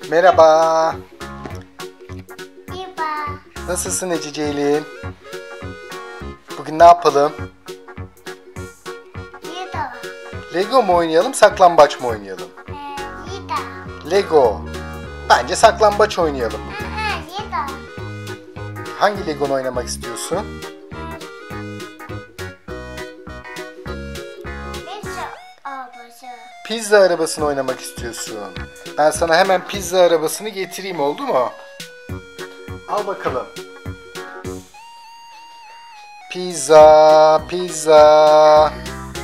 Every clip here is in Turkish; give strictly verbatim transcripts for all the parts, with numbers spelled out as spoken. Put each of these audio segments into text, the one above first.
Merhaba. Merhaba. Nasılsın Ece Ceylin? Bugün ne yapalım? Lida. Lego mu oynayalım, saklambaç mı oynayalım? Lida. Lego. Bence saklambaç oynayalım. Aha, Lida. Hangi Lego'nu oynamak istiyorsun? Pizza arabası. Pizza arabasını oynamak istiyorsun. Ben sana hemen pizza arabasını getireyim, oldu mu? Al bakalım. Pizza, pizza.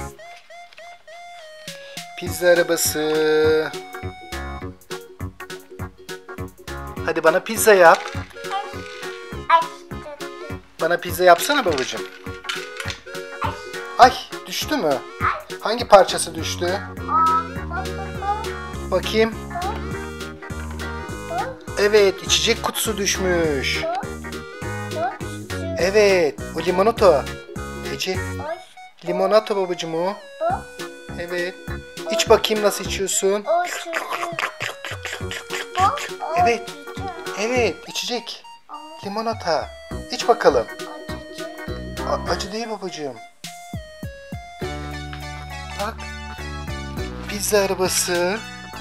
Pizza arabası. Hadi bana pizza yap. Açtım. Bana pizza yapsana babacığım. Ay, düştü mü? Hangi parçası düştü? Bakayım. Evet, içecek kutusu düşmüş. Evet, o limonata. Ece, limonata babacığım o. Evet. İç bakayım, nasıl içiyorsun? Evet. Evet, içecek. Limonata. İç bakalım. A- acı değil babacığım. Bak. Pizza arabası.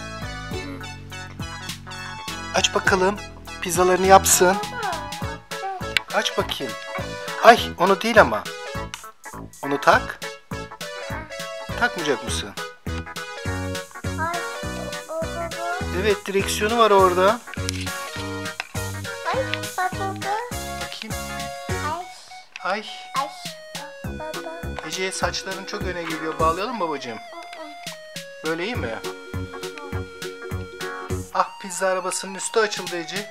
Aç bakalım. Pizzalarını yapsın. Aç bakayım. Ay, onu değil ama. Onu tak. Takmayacak mısın? Evet, direksiyonu var orada. Bakayım. Ay. Ece, saçların çok öne geliyor. Bağlayalım mı babacığım? Böyle iyi mi? Ah, pizza arabasının üstü açıldı Ece.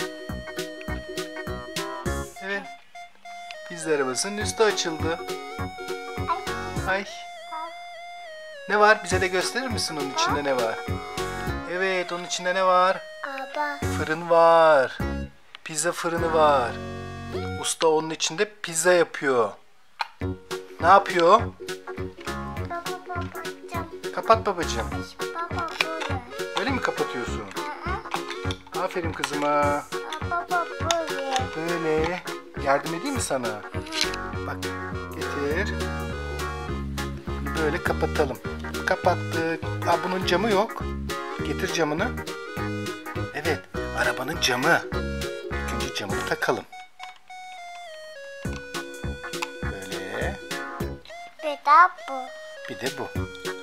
Evet. Pizza arabasının üstü açıldı. Ay. Ne var? Bize de gösterir misin onun içinde ne var? Evet, onun içinde ne var? Fırın var. Pizza fırını var. Usta onun içinde pizza yapıyor. Ne yapıyor? Kapat babacığım. Böyle mi kapatıyorsun? Aferin kızıma. Böyle. Yardım edeyim mi sana? Bak, getir. Böyle kapatalım. Kapattık. Aa, bunun camı yok. Getir camını. Evet, arabanın camı. İlk önce camını takalım. Böyle. Bir de bu. Bir de bu.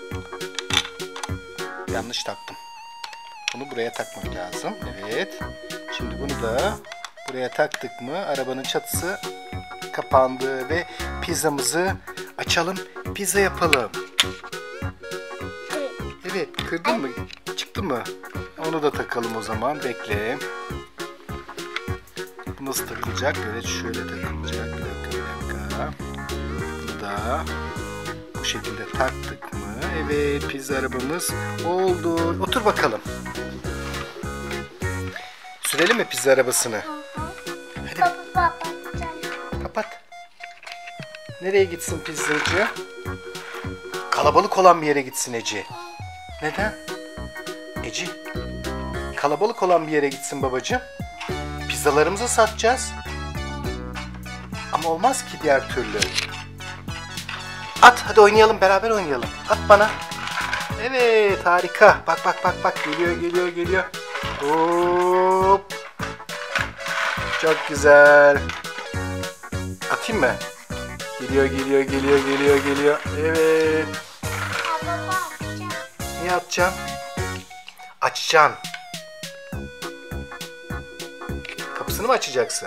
Yanlış taktım. Bunu buraya takmak lazım. Evet. Şimdi bunu da buraya taktık mı arabanın çatısı kapandı ve pizzamızı açalım. Pizza yapalım. Evet. Kırdın mı? Çıktı mı? Onu da takalım o zaman. Bekle. Bu nasıl takılacak? Böyle şöyle takılacak. Bir dakika, bir dakika. Bunu da bu şekilde taktık mı? Evet, pizza arabamız oldu. Otur bakalım. Sürelim mi pizza arabasını? Hadi kapat. Nereye gitsin pizzacı? Kalabalık olan bir yere gitsin Ece. Neden? Ece, kalabalık olan bir yere gitsin babacığım. Pizzalarımızı satacağız. Ama olmaz ki diğer türlü. At, hadi oynayalım, beraber oynayalım. At bana. Evet, harika. Bak bak bak bak, geliyor geliyor geliyor. Hop. Çok güzel. Atayım mı? Geliyor geliyor geliyor geliyor geliyor. Evet. Niye atacaksın? Açacaksın. Kapısını mı açacaksın?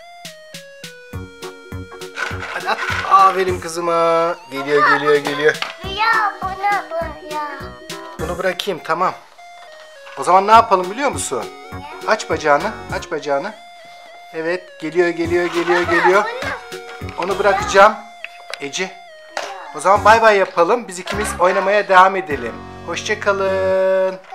Hadi at. Aferin kızıma. Geliyor geliyor geliyor. Ya bunu bu ya. Bunu bırakayım, tamam. O zaman ne yapalım biliyor musun? Aç bacağını. Aç bacağını. Evet, geliyor geliyor geliyor geliyor. Onu bırakacağım. Ece. O zaman bay bay yapalım. Biz ikimiz oynamaya devam edelim. Hoşça kalın.